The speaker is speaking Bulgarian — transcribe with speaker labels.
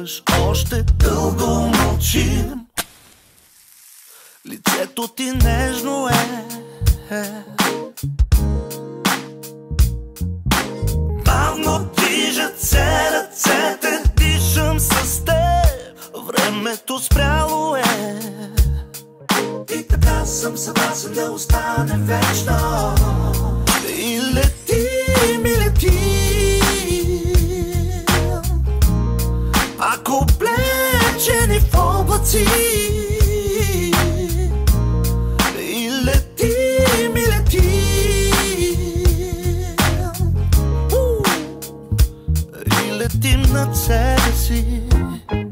Speaker 1: идваш, още дълго мълчим. Лицето ти нежно е, бавно движат се ръцете, дишам с теб, времето спряло е. И така съм съгласен да остане вечно. И летим, и летим, ако облечени в облаци. И летим, и летим, и летим над себе си.